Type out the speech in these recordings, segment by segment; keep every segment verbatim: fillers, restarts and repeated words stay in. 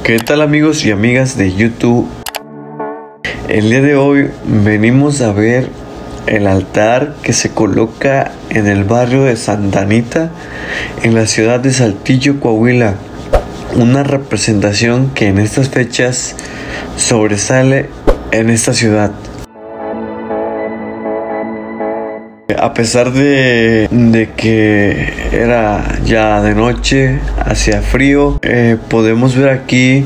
¿Qué tal amigos y amigas de YouTube? El día de hoy venimos a ver el altar que se coloca en el barrio de Santa Anita, en la ciudad de Saltillo, Coahuila. Una representación que en estas fechas sobresale en esta ciudad. A pesar de, de que era ya de noche, hacía frío, eh, podemos ver aquí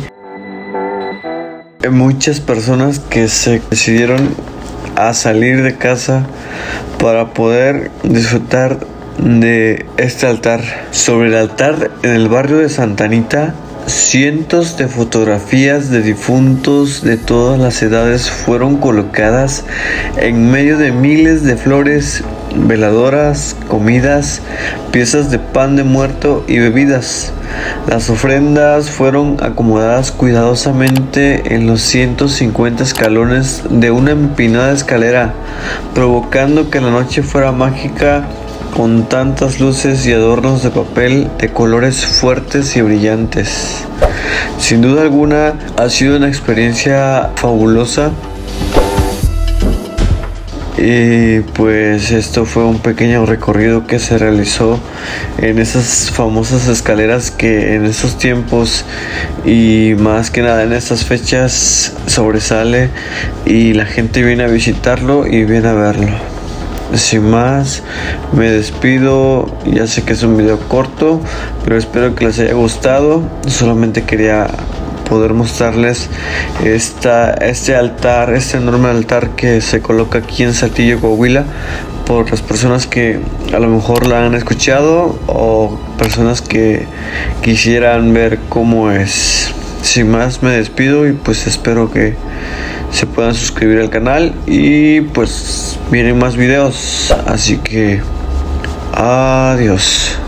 muchas personas que se decidieron a salir de casa para poder disfrutar de este altar. Sobre el altar en el barrio de Santa Anita, cientos de fotografías de difuntos de todas las edades fueron colocadas en medio de miles de flores, veladoras, comidas, piezas de pan de muerto y bebidas. Las ofrendas fueron acomodadas cuidadosamente en los ciento cincuenta escalones de una empinada escalera, provocando que la noche fuera mágica con tantas luces y adornos de papel de colores fuertes y brillantes. Sin duda alguna ha sido una experiencia fabulosa. Y pues esto fue un pequeño recorrido que se realizó en esas famosas escaleras que en esos tiempos y más que nada en estas fechas sobresale, y la gente viene a visitarlo y viene a verlo. Sin más, me despido. Ya sé que es un video corto, pero espero que les haya gustado. Solamente quería poder mostrarles esta, este altar, este enorme altar que se coloca aquí en Saltillo, Coahuila, por las personas que a lo mejor la han escuchado o personas que quisieran ver cómo es. Sin más, me despido y pues espero que se puedan suscribir al canal, y pues vienen más videos, así que adiós.